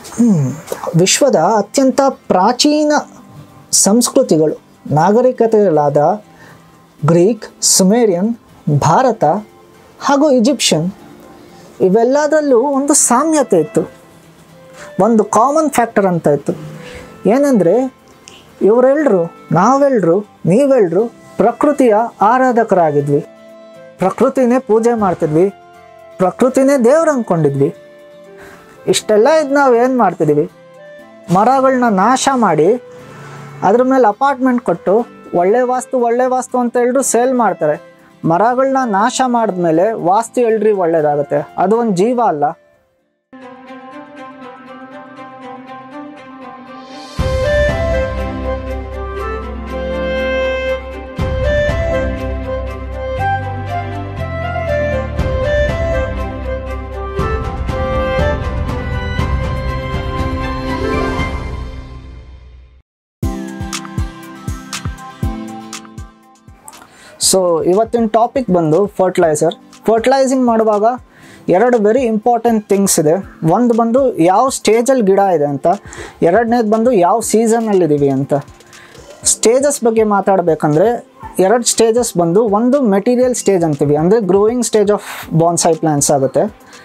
ವಿಶ್ವದ ಅತ್ಯಂತ ಪ್ರಾಚೀನ ಸಂಸ್ಕೃತಿಗಳು ನಾಗರಿಕತೆಗಳಾದ ಗ್ರೀಕ್, ಸುಮೇರಿಯನ್, ಭಾರತ ಹಾಗೂ ಈಜಿಪ್ಷಿಯನ್ ಇವೆಲ್ಲದರಲ್ಲೂ ಒಂದು ಸಾಮ್ಯತೆ ಇತ್ತು, ಒಂದು ಕಾಮನ್ ಫ್ಯಾಕ್ಟರ್ ಅಂತ ಇತ್ತು. ಏನಂದರೆ ಇವರೆಲ್ಲರೂ ನಾವೆಲ್ಲರೂ ನೀವೆಲ್ಲರೂ ಪ್ರಕೃತಿಯ ಆರಾಧಕರಾಗಿದ್ವಿ, ಪ್ರಕೃತಿನೇ ಪೂಜೆ ಮಾಡ್ತಿದ್ವಿ, ಪ್ರಕೃತಿನೇ ದೇವ್ರು ಅಂದ್ಕೊಂಡಿದ್ವಿ. ಇಷ್ಟೆಲ್ಲ ಇದು ನಾವು ಏನು ಮಾಡ್ತಿದ್ದೀವಿ, ಮರಗಳನ್ನ ನಾಶ ಮಾಡಿ ಅದ್ರ ಮೇಲೆ ಅಪಾರ್ಟ್ಮೆಂಟ್ ಕೊಟ್ಟು ಒಳ್ಳೆ ವಾಸ್ತು ಅಂತ ಎಲ್ಲರೂ ಸೇಲ್ ಮಾಡ್ತಾರೆ. ಮರಗಳನ್ನ ನಾಶ ಮಾಡಿದ್ಮೇಲೆ ವಾಸ್ತು ಎಲ್ರಿ ಒಳ್ಳೇದಾಗುತ್ತೆ, ಅದು ಒಂದು ಜೀವ ಅಲ್ಲ. ಸೊ ಇವತ್ತಿನ ಟಾಪಿಕ್ ಬಂದು ಫರ್ಟಿಲೈಸಿಂಗ್ ಮಾಡುವಾಗ ಎರಡು ವೆರಿ ಇಂಪಾರ್ಟೆಂಟ್ ಥಿಂಗ್ಸ್ ಇದೆ. ಒಂದು ಬಂದು ಯಾವ ಸ್ಟೇಜಲ್ಲಿ ಗಿಡ ಇದೆ ಅಂತ, ಎರಡನೇದು ಬಂದು ಯಾವ ಸೀಸನ್ನಲ್ಲಿದ್ದೀವಿ ಅಂತ. ಸ್ಟೇಜಸ್ ಬಗ್ಗೆ ಮಾತಾಡಬೇಕಂದ್ರೆ ಎರಡು ಸ್ಟೇಜಸ್ ಬಂದು, ಒಂದು ಮೆಟೀರಿಯಲ್ ಸ್ಟೇಜ್ ಅಂತೀವಿ, ಅಂದರೆ growing stage of bonsai plants ಆಗುತ್ತೆ.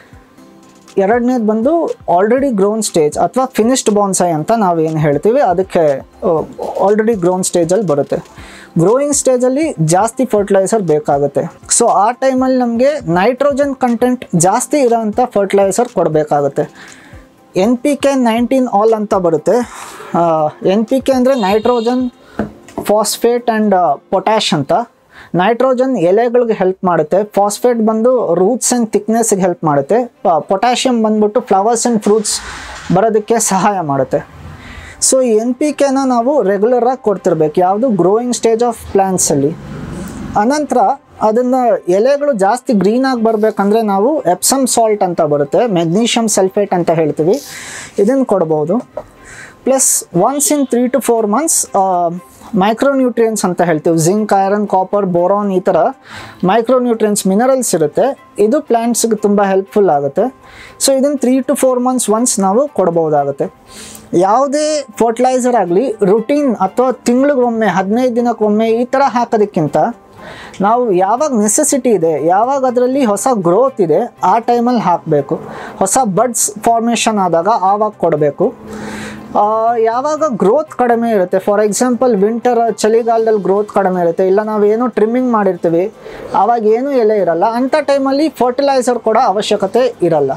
ಎರಡನೇದು ಬಂದು ಆಲ್ರೆಡಿ ಗ್ರೋನ್ ಸ್ಟೇಜ್ ಅಥವಾ ಫಿನಿಶ್ಡ್ ಬಾನ್ಸಾಯ್ ಅಂತ ನಾವೇನು ಹೇಳ್ತೀವಿ, ಅದಕ್ಕೆ ಆಲ್ರೆಡಿ ಗ್ರೋನ್ ಸ್ಟೇಜಲ್ಲಿ ಬರುತ್ತೆ. ಗ್ರೋಯಿಂಗ್ ಸ್ಟೇಜಲ್ಲಿ ಜಾಸ್ತಿ ಫರ್ಟಿಲೈಸರ್ ಬೇಕಾಗುತ್ತೆ. ಸೊ ಆ ಟೈಮಲ್ಲಿ ನಮಗೆ ನೈಟ್ರೋಜನ್ ಕಂಟೆಂಟ್ ಜಾಸ್ತಿ ಇರೋಂಥ ಫರ್ಟಿಲೈಸರ್ ಕೊಡಬೇಕಾಗುತ್ತೆ. NPK 19 ಆಲ್ ಅಂತ ಬರುತ್ತೆ. NPK ಅಂದರೆ ನೈಟ್ರೋಜನ್, ಫಾಸ್ಫೇಟ್ ಆ್ಯಂಡ್ ಪೊಟ್ಯಾಶ್ ಅಂತ. ನೈಟ್ರೋಜನ್ ಎಲೆಗಳಿಗೆ ಹೆಲ್ಪ್ ಮಾಡುತ್ತೆ, ಫಾಸ್ಫೇಟ್ ಬಂದು ರೂಟ್ಸ್ ಆ್ಯಂಡ್ ಥಿಕ್ನೆಸ್ಗೆ ಹೆಲ್ಪ್ ಮಾಡುತ್ತೆ, ಪೊಟ್ಯಾಷಿಯಮ್ ಬಂದ್ಬಿಟ್ಟು ಫ್ಲವರ್ಸ್ ಆ್ಯಂಡ್ ಫ್ರೂಟ್ಸ್ ಬರೋದಕ್ಕೆ ಸಹಾಯ ಮಾಡುತ್ತೆ. ಸೊ ಈ NPKನ ನಾವು ರೆಗ್ಯುಲರಾಗಿ ಕೊಡ್ತಿರ್ಬೇಕು, ಯಾವುದು ಗ್ರೋಯಿಂಗ್ ಸ್ಟೇಜ್ ಆಫ್ ಪ್ಲ್ಯಾಂಟ್ಸಲ್ಲಿ. ಅನಂತರ ಅದನ್ನು ಎಲೆಗಳು ಜಾಸ್ತಿ ಗ್ರೀನಾಗಿ ಬರಬೇಕಂದ್ರೆ ನಾವು ಎಪ್ಸಮ್ ಸಾಲ್ಟ್ ಅಂತ ಬರುತ್ತೆ, ಮೆಗ್ನೀಷಿಯಮ್ ಸಲ್ಫೇಟ್ ಅಂತ ಹೇಳ್ತೀವಿ, ಇದನ್ನು ಕೊಡ್ಬೋದು. Plus once in 3 to 4 months micronutrients ಅಂತ ಹೇಳ್ತೀವಿ, ಜಿಂಕ್, ಐರನ್, ಕಾಪರ್, ಬೋರಾನ್, ಈ ಥರ ಮೈಕ್ರೋನ್ಯೂಟ್ರಿಯೆಂಟ್ಸ್ ಮಿನರಲ್ಸ್ ಇರುತ್ತೆ. ಇದು ಪ್ಲ್ಯಾಂಟ್ಸ್ಗೆ ತುಂಬ ಹೆಲ್ಪ್ಫುಲ್ ಆಗುತ್ತೆ. ಸೊ ಇದನ್ನು 3 to 4 months ಒನ್ಸ್ ನಾವು ಕೊಡ್ಬೋದಾಗುತ್ತೆ. ಯಾವುದೇ ಫರ್ಟಿಲೈಸರ್ ಆಗಲಿ ರುಟೀನ್ ಅಥವಾ ತಿಂಗಳಿಗೊಮ್ಮೆ 15 ದಿನಕ್ಕೊಮ್ಮೆ ಈ ಥರ ಹಾಕೋದಕ್ಕಿಂತ ನಾವು ಯಾವಾಗ ನೆಸೆಸಿಟಿ ಇದೆ, ಯಾವಾಗ ಅದರಲ್ಲಿ ಹೊಸ ಗ್ರೋತ್ ಇದೆ ಆ ಟೈಮಲ್ಲಿ ಹಾಕಬೇಕು. ಹೊಸ ಬಡ್ಸ್ ಫಾರ್ಮೇಷನ್ ಆದಾಗ ಆವಾಗ ಕೊಡಬೇಕು. ಯಾವಾಗ ಗ್ರೋತ್ ಕಡಿಮೆ ಇರುತ್ತೆ, ಫಾರ್ ಎಕ್ಸಾಂಪಲ್ ವಿಂಟರ್ ಚಳಿಗಾಲದಲ್ಲಿ ಗ್ರೋತ್ ಕಡಿಮೆ ಇರುತ್ತೆ, ಇಲ್ಲ ನಾವೇನೋ ಟ್ರಿಮ್ಮಿಂಗ್ ಮಾಡಿರ್ತೀವಿ, ಆವಾಗ ಏನೂ ಎಲೆ ಇರಲ್ಲ, ಅಂಥ ಟೈಮಲ್ಲಿ ಫರ್ಟಿಲೈಸರ್ ಕೊಡೋ ಅವಶ್ಯಕತೆ ಇರಲ್ಲ.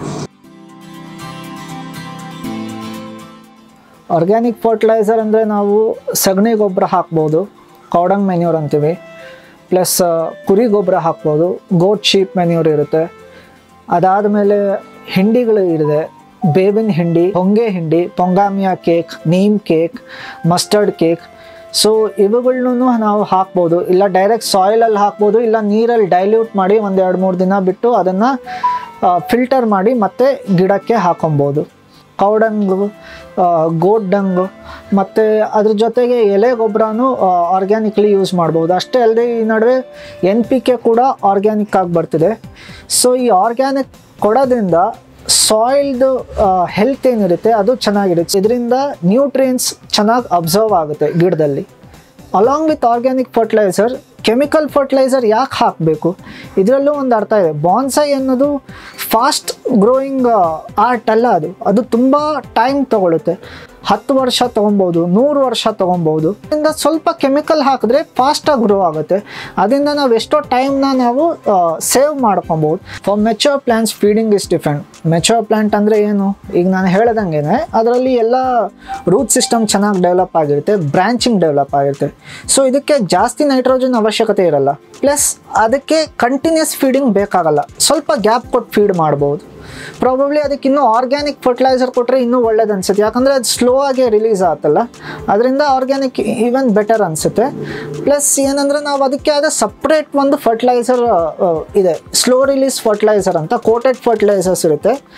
ಆರ್ಗ್ಯಾನಿಕ್ ಫರ್ಟಿಲೈಸರ್ ಅಂದರೆ ನಾವು ಸಗಣಿ ಗೊಬ್ಬರ ಹಾಕ್ಬೋದು, ಕೌಡಂಗ್ ಮೆನ್ಯೂರ್ ಅಂತೀವಿ, ಪ್ಲಸ್ ಕುರಿ ಗೊಬ್ಬರ ಹಾಕ್ಬೋದು, ಗೋಟ್ ಶೀಪ್ ಮೆನ್ಯೂರ್ ಇರುತ್ತೆ. ಅದಾದಮೇಲೆ ಹಿಂಡಿಗಳು ಇದೆ, ಬೇವಿನ ಹಿಂಡಿ, ಹೊಂಗೆ ಹಿಂಡಿ, pongamia cake, neem cake, mustard cake. So ಇವುಗಳನ್ನೂ ನಾವು ಹಾಕ್ಬೋದು, ಇಲ್ಲ ಡೈರೆಕ್ಟ್ ಸಾಯಿಲಲ್ಲಿ ಹಾಕ್ಬೋದು, ಇಲ್ಲ ನೀರಲ್ಲಿ ಡೈಲ್ಯೂಟ್ ಮಾಡಿ 1-2-3 ದಿನ ಬಿಟ್ಟು ಅದನ್ನು ಫಿಲ್ಟರ್ ಮಾಡಿ ಮತ್ತೆ ಗಿಡಕ್ಕೆ ಹಾಕೊಬೋದು. ಕೌಡಂಗು, ಗೋಟ್ ಡಂಗು, ಮತ್ತು ಅದ್ರ ಜೊತೆಗೆ ಎಲೆ ಗೊಬ್ಬರನೂ ಆರ್ಗ್ಯಾನಿಕ್ಲಿ ಯೂಸ್ ಮಾಡ್ಬೋದು. ಅಷ್ಟೇ ಅಲ್ಲದೆ ಈ ನಡುವೆ NPK ಕೂಡ ಆರ್ಗ್ಯಾನಿಕ್ ಆಗಿ ಬರ್ತಿದೆ. ಸೊ ಈ ಆರ್ಗ್ಯಾನಿಕ್ ಕೊಡೋದ್ರಿಂದ ಸಾಯಿಲ್ದು ಹೆಲ್ತ್ ಏನಿರುತ್ತೆ ಅದು ಚೆನ್ನಾಗಿರುತ್ತೆ, ಇದರಿಂದ ನ್ಯೂಟ್ರಿಯೆಂಟ್ಸ್ ಚೆನ್ನಾಗಿ ಅಬ್ಸರ್ವ್ ಆಗುತ್ತೆ ಗಿಡದಲ್ಲಿ. Along with organic fertiliser chemical fertiliser ಯಾಕೆ ಹಾಕಬೇಕು, ಇದರಲ್ಲೂ ಒಂದು ಅರ್ಥ ಇದೆ. ಬಾನ್ಸಾಯ್ ಅನ್ನೋದು ಫಾಸ್ಟ್ ಗ್ರೋಯಿಂಗ್ ಆರ್ಟ್ ಅಲ್ಲ, ಅದು ತುಂಬ ಟೈಮ್ ತೊಗೊಳುತ್ತೆ. 10 ವರ್ಷ ತೊಗೊಬೋದು, 100 ವರ್ಷ ತೊಗೊಬೋದು. ಅದರಿಂದ ಸ್ವಲ್ಪ ಕೆಮಿಕಲ್ ಹಾಕಿದ್ರೆ ಫಾಸ್ಟಾಗಿ ಗ್ರೋ ಆಗುತ್ತೆ. ಅದರಿಂದ ನಾವು ಎಷ್ಟೋ ಟೈಮ್ನ ನಾವು ಸೇವ್ ಮಾಡ್ಕೊಬೋದು. For mature plants feeding is different. Mature plant ಅಂದರೆ ಏನು, ಈಗ ನಾನು ಹೇಳ್ದಂಗೆ ಅದರಲ್ಲಿ ಎಲ್ಲ ರೂಟ್ ಸಿಸ್ಟಮ್ ಚೆನ್ನಾಗಿ ಡೆವಲಪ್ ಆಗಿರುತ್ತೆ, ಬ್ರ್ಯಾಂಚಿಂಗ್ ಡೆವಲಪ್ ಆಗಿರುತ್ತೆ. ಸೊ ಇದಕ್ಕೆ ಜಾಸ್ತಿ ನೈಟ್ರೋಜನ್ ಅವಶ್ಯಕತೆ ಇರಲ್ಲ, ಪ್ಲಸ್ ಅದಕ್ಕೆ ಕಂಟಿನ್ಯೂಸ್ ಫೀಡಿಂಗ್ ಬೇಕಾಗಲ್ಲ, ಸ್ವಲ್ಪ ಗ್ಯಾಪ್ ಕೊಟ್ಟು ಫೀಡ್ ಮಾಡ್ಬೋದು. ಪ್ರಾಬಬ್ಲಿ ಅದಕ್ಕೆ ಇನ್ನೂ ಆರ್ಗ್ಯಾನಿಕ್ ಫರ್ಟಿಲೈಸರ್ ಕೊಟ್ಟರೆ ಇನ್ನೂ ಒಳ್ಳೇದು ಅನಿಸುತ್ತೆ, ಯಾಕಂದರೆ ಅದು ಸ್ಲೋ ಆಗಿ ರಿಲೀಸ್ ಆಗುತ್ತಲ್ಲ, ಅದರಿಂದ ಆರ್ಗ್ಯಾನಿಕ್ ಈವನ್ ಬೆಟರ್ ಅನಿಸುತ್ತೆ. ಪ್ಲಸ್ ಏನಂದರೆ ನಾವು ಅದಕ್ಕೆ ಆದ ಸಪ್ರೇಟ್ ಒಂದು ಫರ್ಟಿಲೈಸರ್ ಇದೆ, ಸ್ಲೋ ರಿಲೀಸ್ ಫರ್ಟಿಲೈಸರ್ ಅಂತ, ಕೋಟೆಡ್ ಫರ್ಟಿಲೈಸರ್ಸ್ ಇರುತ್ತೆ.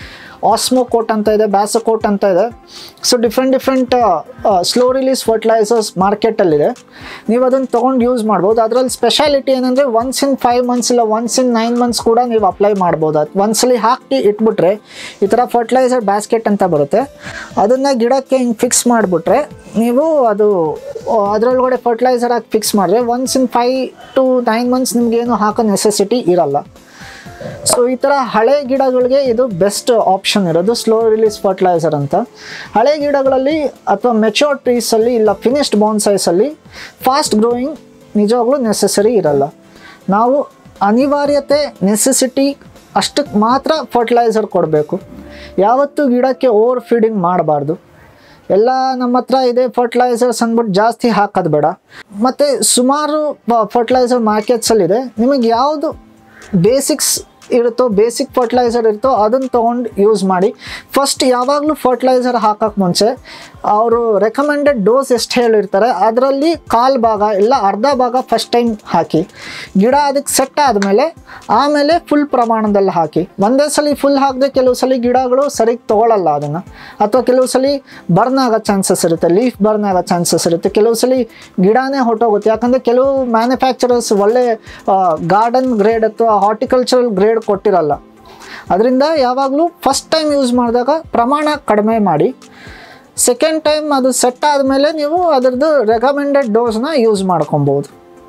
ಆಸ್ಮೋಕೋಟ್ ಅಂತ ಇದೆ, ಬ್ಯಾಸೋಕೋಟ್ ಅಂತ ಇದೆ. So different slow release fertilisers ಮಾರ್ಕೆಟಲ್ಲಿದೆ. ನೀವು ಅದನ್ನು ತೊಗೊಂಡು ಯೂಸ್ ಮಾಡ್ಬೋದು. ಅದರಲ್ಲಿ ಸ್ಪೆಷಾಲಿಟಿ ಏನಂದರೆ ಒನ್ಸ್ ಇನ್ 5 months ಇಲ್ಲ ಒನ್ಸ್ ಇನ್ 9 months ಕೂಡ ನೀವು ಅಪ್ಲೈ ಮಾಡ್ಬೋದು. ಅದು ಒಂದ್ಸಲಿ ಹಾಕಿ ಇಟ್ಬಿಟ್ರೆ ಈ ಥರ ಫರ್ಟಿಲೈಸರ್ ಬ್ಯಾಸ್ಕೆಟ್ ಅಂತ ಬರುತ್ತೆ, ಅದನ್ನು ಗಿಡಕ್ಕೆ ಹಿಂಗೆ ಫಿಕ್ಸ್ ಮಾಡಿಬಿಟ್ರೆ ನೀವು ಅದು ಅದರೊಳಗಡೆ ಫರ್ಟಿಲೈಸರ್ ಹಾಕಿ ಫಿಕ್ಸ್ ಮಾಡಿದ್ರೆ ಒನ್ಸ್ ಇನ್ 5 to 9 months ನಿಮಗೇನು ಹಾಕೋ ನೆಸೆಸಿಟಿ ಇರಲ್ಲ. ಸೊ ಈ ಥರ ಹಳೆ ಗಿಡಗಳಿಗೆ ಇದು ಬೆಸ್ಟ್ ಆಪ್ಷನ್ ಇರೋದು ಸ್ಲೋ ರಿಲೀಸ್ ಫರ್ಟಿಲೈಸರ್ ಅಂತ. ಹಳೆ ಗಿಡಗಳಲ್ಲಿ ಅಥವಾ ಮೆಚೂರ್ ಟ್ರೀಸಲ್ಲಿ ಇಲ್ಲ ಫಿನಿಶ್ಡ್ ಬಾನ್ಸೈಸಲ್ಲಿ ಫಾಸ್ಟ್ ಗ್ರೋಯಿಂಗ್ ನಿಜವಾಗ್ಲೂ ನೆಸೆಸರಿ ಇರಲ್ಲ. ನಾವು ಅನಿವಾರ್ಯತೆ ನೆಸೆಸಿಟಿ ಅಷ್ಟಕ್ಕೆ ಮಾತ್ರ ಫರ್ಟಿಲೈಸರ್ ಕೊಡಬೇಕು. ಯಾವತ್ತೂ ಗಿಡಕ್ಕೆ ಓವರ್ ಫೀಡಿಂಗ್ ಮಾಡಬಾರ್ದು. ಎಲ್ಲ ನಮ್ಮ ಹತ್ರ ಇದೆ ಫರ್ಟಿಲೈಸರ್ಸ್ ಅಂದ್ಬಿಟ್ಟು ಜಾಸ್ತಿ ಹಾಕೋದು ಬೇಡ. ಮತ್ತು ಸುಮಾರು ಫರ್ಟಿಲೈಸರ್ ಮಾರ್ಕೆಟ್ಸಲ್ಲಿದೆ, ನಿಮಗೆ ಯಾವುದು ಬೇಸಿಕ್ಸ್ ಇರುತ್ತೋ ಬೇಸಿಕ್ ಫರ್ಟಿಲೈಸರ್ ಇರುತ್ತೋ ಅದನ್ನು ತೊಗೊಂಡು ಯೂಸ್ ಮಾಡಿ. ಫಸ್ಟ್ ಯಾವಾಗಲೂ ಫರ್ಟಿಲೈಸರ್ ಹಾಕೋಕ್ಕೆ ಮುಂಚೆ ಅವರು ರೆಕಮೆಂಡೆಡ್ ಡೋಸ್ ಎಷ್ಟು ಹೇಳಿರ್ತಾರೆ ಅದರಲ್ಲಿ 1/4 ಭಾಗ ಇಲ್ಲ ಅರ್ಧ ಭಾಗ ಫಸ್ಟ್ ಟೈಮ್ ಹಾಕಿ, ಗಿಡ ಅದಕ್ಕೆ ಸೆಟ್ ಆದಮೇಲೆ ಆಮೇಲೆ ಫುಲ್ ಪ್ರಮಾಣದಲ್ಲಿ ಹಾಕಿ. ಒಂದೇ ಸಲ ಫುಲ್ ಹಾಕಿದ್ರೆ ಕೆಲವು ಸಲ ಗಿಡಗಳು ಸರಿಗೆ ತೊಗೊಳ್ಳಲ್ಲ ಅದನ್ನು, ಅಥವಾ ಕೆಲವು ಸಲ ಬರ್ನ್ ಆಗೋ ಚಾನ್ಸಸ್ ಇರುತ್ತೆ, ಲೀಫ್ ಬರ್ನ್ ಆಗೋ ಚಾನ್ಸಸ್ ಇರುತ್ತೆ, ಕೆಲವು ಸಲ ಗಿಡನೇ ಹೊಟ್ಟೋಗುತ್ತೆ. ಯಾಕಂದರೆ ಕೆಲವು ಮ್ಯಾನುಫ್ಯಾಕ್ಚರರ್ಸ್ ಒಳ್ಳೆ ಗಾರ್ಡನ್ ಗ್ರೇಡ್ ಅಥವಾ ಹಾರ್ಟಿಕಲ್ಚರಲ್ ಗ್ರೇಡ್ ಕೊಟ್ಟಿರಲ್ಲ. ಅದರಿಂದ ಯಾವಾಗಲೂ ಫಸ್ಟ್ ಟೈಮ್ ಯೂಸ್ ಮಾಡಿದಾಗ ಪ್ರಮಾಣ ಕಡಿಮೆ ಮಾಡಿ, ಸೆಕೆಂಡ್ ಟೈಮ್ ಅದು ಸೆಟ್ ಆದಮೇಲೆ ನೀವು ಅದರದ್ದು ರೆಕಮೆಂಡೆಡ್ ಡೋಸ್ನ ಯೂಸ್ ಮಾಡ್ಕೊಬೋದು.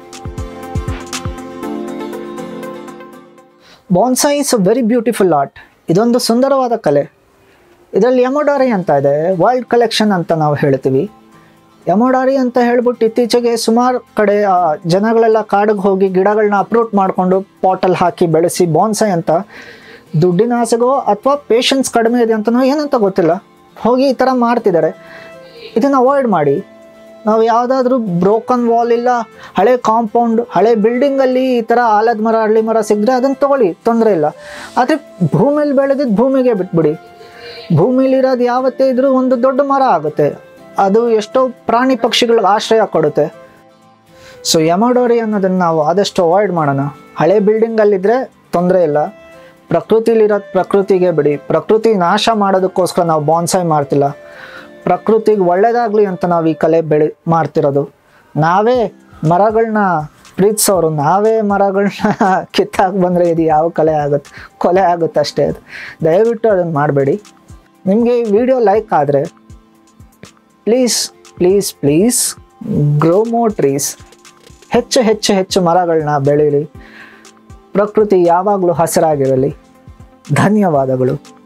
Bonsai is a very beautiful art. ಇದೊಂದು ಸುಂದರವಾದ ಕಲೆ. ಇದರಲ್ಲಿ ಎಮೋಡಾರಿ ಅಂತ ಇದೆ, ವರ್ಲ್ಡ್ ಕಲೆಕ್ಷನ್ ಅಂತ ನಾವು ಹೇಳ್ತೀವಿ. ಎಮೋಡಾರಿ ಅಂತ ಹೇಳ್ಬಿಟ್ಟು ಇತ್ತೀಚೆಗೆ ಸುಮಾರು ಕಡೆ ಜನಗಳೆಲ್ಲ ಕಾಡಿಗೆ ಹೋಗಿ ಗಿಡಗಳನ್ನ ಅಪ್ರೂಟ್ ಮಾಡಿಕೊಂಡು ಪಾಟಲ್ಲಿ ಹಾಕಿ ಬೆಳೆಸಿ ಬಾನ್ಸಾಯಿ ಅಂತ ದುಡ್ಡಿನ ಆಸೆಗೋ ಅಥವಾ ಪೇಷನ್ಸ್ ಕಡಿಮೆ ಇದೆ ಅಂತನೋ ಏನಂತ ಗೊತ್ತಿಲ್ಲ ಹೋಗಿ ಈ ಥರ ಮಾಡ್ತಿದ್ದಾರೆ. ಇದನ್ನು ಅವಾಯ್ಡ್ ಮಾಡಿ. ನಾವು ಯಾವುದಾದ್ರೂ ಬ್ರೋಕನ್ ವಾಲ್ ಇಲ್ಲ ಹಳೆ ಕಾಂಪೌಂಡ್ ಹಳೆ ಬಿಲ್ಡಿಂಗಲ್ಲಿ ಈ ಥರ ಆಲದ ಮರ ಹಳ್ಳಿ ಮರ ಸಿಗದ್ರೆ ಅದನ್ನು ತೊಗೊಳ್ಳಿ, ತೊಂದರೆ ಇಲ್ಲ. ಆದರೆ ಭೂಮಿಯಲ್ಲಿ ಬೆಳೆದಿದ್ದು ಭೂಮಿಗೆ ಬಿಟ್ಬಿಡಿ. ಭೂಮಿಲಿರೋದು ಯಾವತ್ತೇ ಇದ್ರೂ ಒಂದು ದೊಡ್ಡ ಮರ ಆಗುತ್ತೆ, ಅದು ಎಷ್ಟೋ ಪ್ರಾಣಿ ಪಕ್ಷಿಗಳಿಗೆ ಆಶ್ರಯ ಕೊಡುತ್ತೆ. ಸೊ ಎಮೋಡೋರಿ ಅನ್ನೋದನ್ನು ನಾವು ಆದಷ್ಟು ಅವಾಯ್ಡ್ ಮಾಡೋಣ. ಹಳೆ ಬಿಲ್ಡಿಂಗಲ್ಲಿದ್ದರೆ ತೊಂದರೆ ಇಲ್ಲ, ಪ್ರಕೃತಿಲಿರೋದು ಪ್ರಕೃತಿಗೆ ಬಿಡಿ. ಪ್ರಕೃತಿ ನಾಶ ಮಾಡೋದಕ್ಕೋಸ್ಕರ ನಾವು ಬಾನ್ಸಾಯಿ ಮಾಡ್ತಿಲ್ಲ, ಪ್ರಕೃತಿಗೆ ಒಳ್ಳೆಯದಾಗಲಿ ಅಂತ ನಾವು ಈ ಕಲೆ ಮಾಡ್ತಿರೋದು. ನಾವೇ ಮರಗಳನ್ನ ಪ್ರೀತಿಸೋರು, ನಾವೇ ಮರಗಳನ್ನ ಕಿತ್ತಾಕಿ ಬಂದರೆ ಇದು ಯಾವ ಕಲೆ ಆಗುತ್ತೆ? ಕೊಲೆ ಆಗುತ್ತೆ ಅಷ್ಟೇ. ಅದು ದಯವಿಟ್ಟು ಅದನ್ನು ಮಾಡಬೇಡಿ. ನಿಮಗೆ ಈ ವಿಡಿಯೋ ಲೈಕ್ ಆದರೆ please please please grow more trees. ಹೆಚ್ಚು ಹೆಚ್ಚು ಹೆಚ್ಚು ಮರಗಳನ್ನ ಬೆಳೀಲಿ. ಪ್ರಕೃತಿ ಯಾವಾಗಲೂ ಹಸಿರಾಗಿರಲಿ. ಧನ್ಯವಾದಗಳು.